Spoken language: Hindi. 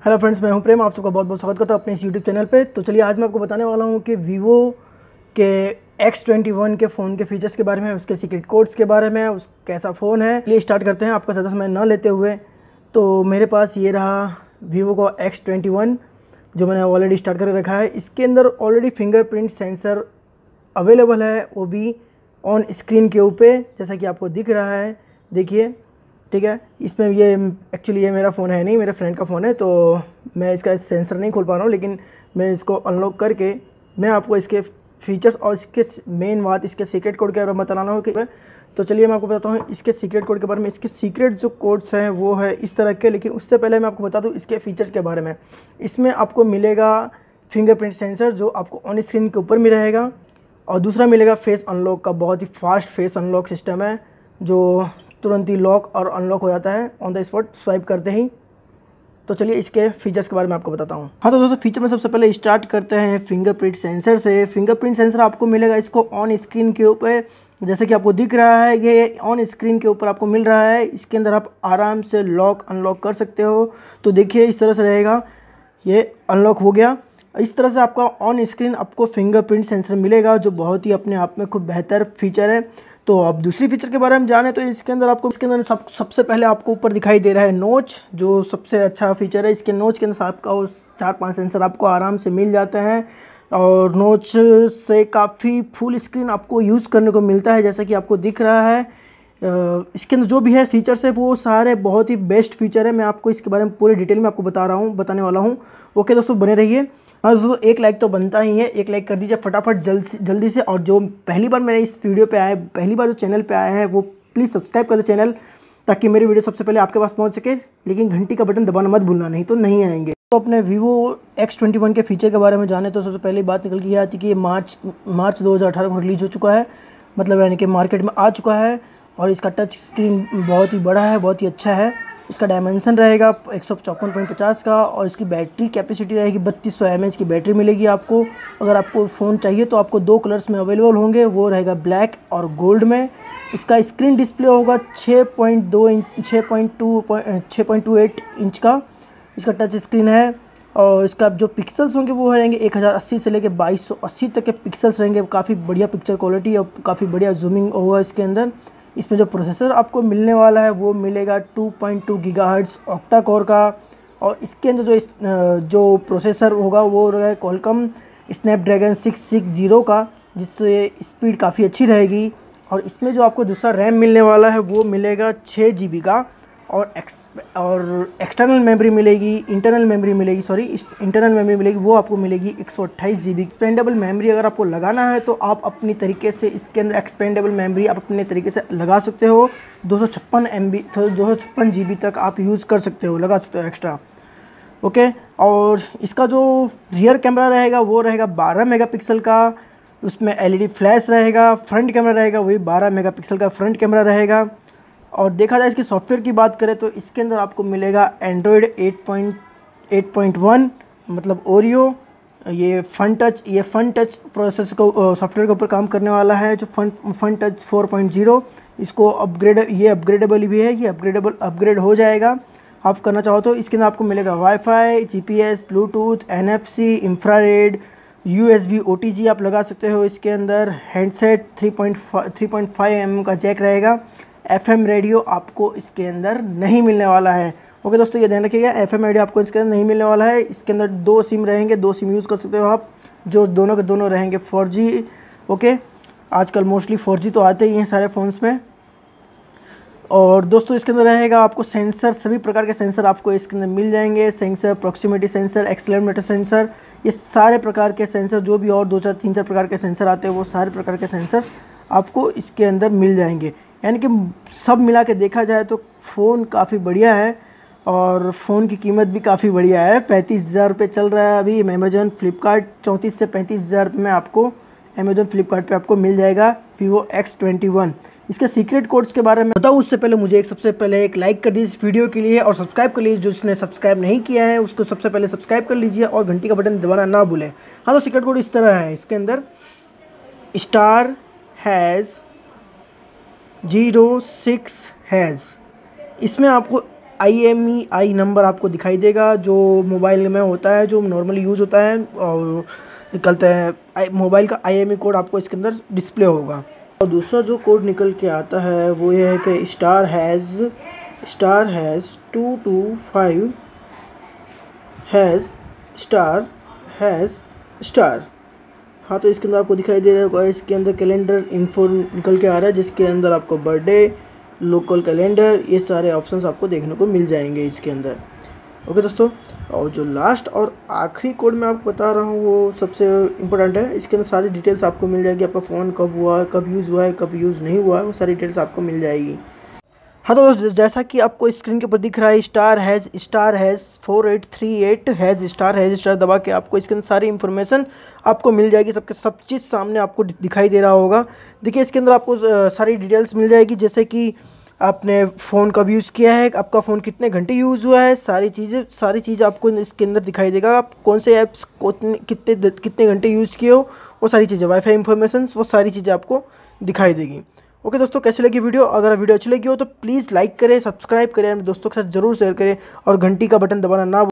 हेलो फ्रेंड्स, मैं हूं प्रेम। आप सबका बहुत बहुत स्वागत करता हूं अपने इस यूट्यूब चैनल पे। तो चलिए आज मैं आपको बताने वाला हूं कि वीवो के X21 के फ़ोन के फीचर्स के बारे में, उसके सीक्रेट कोड्स के बारे में, उस कैसा फ़ोन है। चलिए स्टार्ट करते हैं आपका ज़्यादा समय न लेते हुए। तो मेरे पास ये रहा वीवो का X21 जो मैंने ऑलरेडी स्टार्ट करके रखा है। इसके अंदर ऑलरेडी फिंगरप्रिंट सेंसर अवेलेबल है, वो भी ऑन स्क्रीन के ऊपर, जैसा कि आपको दिख रहा है। देखिए, ठीक है। इसमें ये एक्चुअली ये मेरा फ़ोन है नहीं, मेरे फ्रेंड का फ़ोन है, तो मैं इसका सेंसर नहीं खोल पा रहा हूँ, लेकिन मैं इसको अनलॉक करके मैं आपको इसके फीचर्स और इसके मेन बात, इसके सीक्रेट कोड के बारे में बताना हो कि तो चलिए मैं आपको बताता हूँ इसके सीक्रेट कोड के बारे में। इसके सीक्रेट जो कोड्स हैं वो है इस तरह के, लेकिन उससे पहले मैं आपको बता दूँ इसके फीचर्स के बारे में। इसमें आपको मिलेगा फिंगरप्रिंट सेंसर जो आपको ऑन स्क्रीन के ऊपर में रहेगा, और दूसरा मिलेगा फेस अनलॉक का। बहुत ही फास्ट फेस अनलॉक सिस्टम है जो तुरंत ही लॉक और अनलॉक हो जाता है ऑन द स्पॉट स्वाइप करते ही। तो चलिए इसके फीचर्स के बारे में आपको बताता हूँ। हाँ, तो दोस्तों फीचर में सबसे पहले स्टार्ट करते हैं फिंगरप्रिंट सेंसर से। फिंगरप्रिंट सेंसर आपको मिलेगा इसको ऑन स्क्रीन के ऊपर, जैसे कि आपको दिख रहा है ये ऑन स्क्रीन के ऊपर आपको मिल रहा है। इसके अंदर आप आराम से लॉक अनलॉक कर सकते हो। तो देखिए इस तरह से रहेगा, ये अनलॉक हो गया। इस तरह से आपका ऑन स्क्रीन आपको फिंगरप्रिंट सेंसर मिलेगा, जो बहुत ही अपने आप में खूब बेहतर फीचर है। तो अब दूसरी फीचर के बारे में जाने तो इसके अंदर सबसे पहले आपको ऊपर दिखाई दे रहा है नोच, जो सबसे अच्छा फीचर है। इसके नोच के अंदर आपका 4-5 सेंसर आपको आराम से मिल जाते हैं, और नोच से काफ़ी फुल स्क्रीन आपको यूज़ करने को मिलता है, जैसा कि आपको दिख रहा है। इसके अंदर जो भी है फीचर्स है वो सारे बहुत ही बेस्ट फीचर है। मैं आपको इसके बारे में पूरी डिटेल में आपको बताने वाला हूँ। ओके दोस्तों, बने रहिए। और दोस्तों एक लाइक तो बनता ही है, एक लाइक कर दीजिए फटाफट जल्दी से। और जो पहली बार मेरे इस वीडियो पे आए, पहली बार जो चैनल पे आए हैं, वो प्लीज़ सब्सक्राइब कर दे चैनल, ताकि मेरी वीडियो सबसे पहले आपके पास पहुंच सके। लेकिन घंटी का बटन दबाना मत भूलना, नहीं तो नहीं आएंगे। तो अपने वीवो X21 के फीचर के बारे में जाने तो सबसे पहली बात निकल के ये आती है कि ये मार्च 2018 को रिलीज़ हो चुका है, मतलब यानी कि मार्केट में आ चुका है। और इसका टच स्क्रीन बहुत ही बड़ा है, बहुत ही अच्छा है। इसका डायमेंशन रहेगा 154.50 का, और इसकी बैटरी कैपेसिटी रहेगी 3200 mAh की बैटरी मिलेगी आपको। अगर आपको फ़ोन चाहिए तो आपको 2 कलर्स में अवेलेबल होंगे, वो रहेगा ब्लैक और गोल्ड में। इसका स्क्रीन डिस्प्ले होगा 6.28 इंच का इसका टच स्क्रीन है। और इसका जो पिक्सल्स होंगे वो रहेंगे 1080 से लेकर 2280 तक के पिक्सल्स रहेंगे। काफ़ी बढ़िया पिक्चर क्वालिटी और काफ़ी बढ़िया जूमिंग होगा इसके अंदर। इसमें जो प्रोसेसर आपको मिलने वाला है वो मिलेगा 2.2 गीगाहर्ट्ज़ ऑक्टा कोर का, और इसके अंदर जो प्रोसेसर होगा वो रहेगा क्वालकॉम स्नैपड्रैगन 660 का, जिससे स्पीड काफ़ी अच्छी रहेगी। और इसमें जो आपको दूसरा रैम मिलने वाला है वो मिलेगा 6 GB का, और एक्सटर्नल मेमोरी मिलेगी, इंटरनल मेमोरी मिलेगी, वो आपको मिलेगी 128 GB। एक्सपेंडेबल मेमोरी अगर आपको लगाना है तो आप अपनी तरीके से इसके अंदर एक्सपेंडेबल मेमोरी आप अपने तरीके से लगा सकते हो। 256 GB तक आप यूज़ कर सकते हो, लगा सकते हो एक्स्ट्रा। ओके, और इसका जो रियर कैमरा रहेगा वो रहेगा 12 मेगापिक्सल का, उसमें LED फ्लैश रहेगा। फ्रंट कैमरा रहेगा वही 12 मेगापिक्सल का फ्रंट कैमरा रहेगा। और देखा जाए इसके सॉफ्टवेयर की बात करें तो इसके अंदर आपको मिलेगा एंड्रॉयड 8.1 मतलब ओरियो। ये फन टच प्रोसेस को सॉफ्टवेयर के ऊपर काम करने वाला है, जो फन टच 4.0। इसको अपग्रेडेबल भी है, ये अपग्रेड हो जाएगा आप करना चाहो तो। इसके अंदर आपको मिलेगा WiFi, GPS, Bluetooth, NFC, infrared, USB OTG आप लगा सकते हो इसके अंदर। हैंडसेट 3.5 mm का जैक रहेगा। FM रेडियो आपको इसके अंदर नहीं मिलने वाला है। ओके दोस्तों, ये ध्यान रखिएगा, FM रेडियो आपको इसके अंदर नहीं मिलने वाला है। इसके अंदर 2 सिम रहेंगे, 2 सिम यूज़ कर सकते हो आप, जो दोनों के दोनों रहेंगे 4G। ओके, आजकल मोस्टली 4G तो आते ही हैं सारे फ़ोन्स में। और दोस्तों इसके अंदर रहेगा आपको सेंसर, सभी प्रकार के सेंसर आपको इसके अंदर मिल जाएंगे। Sensor, proximity sensor, accelerometer sensor, ये सारे प्रकार के सेंसर, जो भी और 2-4-3-4 प्रकार के सेंसर आते हैं, वो सारे प्रकार के सेंसर्स आपको इसके अंदर मिल जाएंगे। यानी कि सब मिला के देखा जाए तो फ़ोन काफ़ी बढ़िया है, और फ़ोन की कीमत भी काफ़ी बढ़िया है। 35,000 रुपये चल रहा है अभी अमेज़न फ्लिपकार्ट। 34 से 35,000 में आपको अमेज़न फ्लिपकार्ट पे आपको मिल जाएगा वीवो X21। इसके सीक्रेट कोड्स के बारे में बताऊँ उससे पहले मुझे सबसे पहले एक लाइक कर दीजिए इस वीडियो के लिए, और सब्सक्राइब कर लीजिए। जिसने सब्सक्राइब नहीं किया है उसको सबसे पहले सब्सक्राइब कर लीजिए, और घंटी का बटन दबाना ना भूलें। हाँ, तो सीक्रेट कोड इस तरह है। इसके अंदर स्टार हैज़ 06 हैज़, इसमें आपको IMEI नंबर आपको दिखाई देगा जो मोबाइल में होता है, जो नॉर्मली यूज़ होता है, और निकलता है मोबाइल का IMEI कोड आपको इसके अंदर डिस्प्ले होगा। और दूसरा जो कोड निकल के आता है वो ये है कि स्टार हैज़ 225 हैज़ स्टार। हाँ, तो इसके अंदर आपको दिखाई दे रहा होगा, इसके अंदर कैलेंडर इन्फो निकल के आ रहा है, जिसके अंदर आपको बर्थडे, लोकल कैलेंडर, ये सारे ऑप्शंस आपको देखने को मिल जाएंगे इसके अंदर। ओके दोस्तों, और जो लास्ट और आखिरी कोड मैं आपको बता रहा हूँ वो सबसे इम्पोर्टेंट है। इसके अंदर सारी डिटेल्स आपको मिल जाएगी, आपका फ़ोन कब हुआ है, कब यूज़ हुआ है, कब यूज़ नहीं हुआ है, वो सारी डिटेल्स आपको मिल जाएगी। हाँ, तो जैसा कि आपको स्क्रीन के ऊपर दिख रहा है, स्टार हैज़ 4838 स्टार दबा के आपको इसके अंदर सारी इन्फॉर्मेशन आपको मिल जाएगी, सब चीज़ सामने आपको दिखाई दे रहा होगा। देखिए, इसके अंदर आपको सारी डिटेल्स मिल जाएगी, जैसे कि आपने फ़ोन कब यूज़ किया है, आपका फ़ोन कितने घंटे यूज़ हुआ है, सारी चीज़ आपको इसके अंदर दिखाई देगा। आप कौन से ऐप्स को कितने घंटे यूज़ किए हो, वो सारी चीज़ें, वाईफाई इन्फॉर्मेशन, वो सारी चीज़ें आपको दिखाई देगी। ओके दोस्तों, कैसी लगी वीडियो? अगर वीडियो अच्छी लगी हो तो प्लीज़ लाइक करें, सब्सक्राइब करें, अपने दोस्तों के साथ ज़रूर शेयर करें और घंटी का बटन दबाना ना